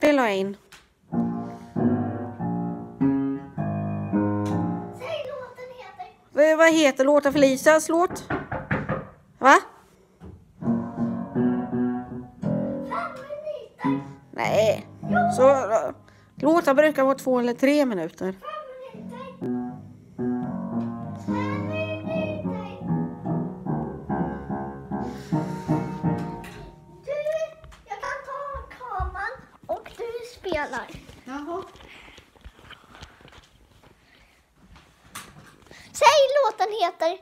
Spela in. Säg låten heter. Vad heter låten? Felicias låt? Va? 5 minuter. Nej. Så låtar brukar vara 2 eller 3 minuter. 5 minuter. 5 minuter. Du, jag kan ta kameran och du spelar. Jaha. Säg låten heter.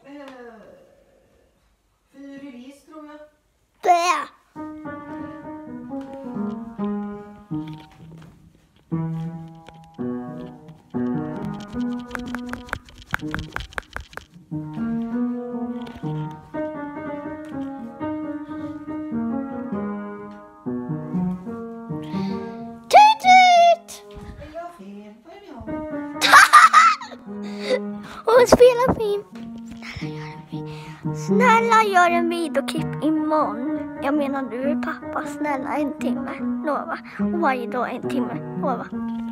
Fyrilis tror jag. Bä. Hon spelar film. Snälla gör en videoklipp imorgon. Jag menar du är pappa. Snälla 1 timme. Lova. Och varje dag 1 timme. Lova.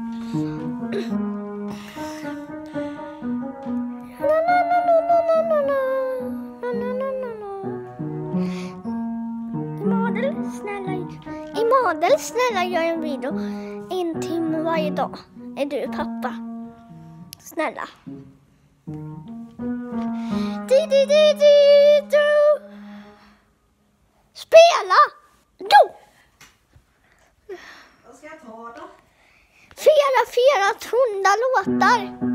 Modell, snälla gör en video 1 timme varje dag. Är du pappa? Snälla. Spela! Go! Vad ska jag ta då? Flera 100 låtar.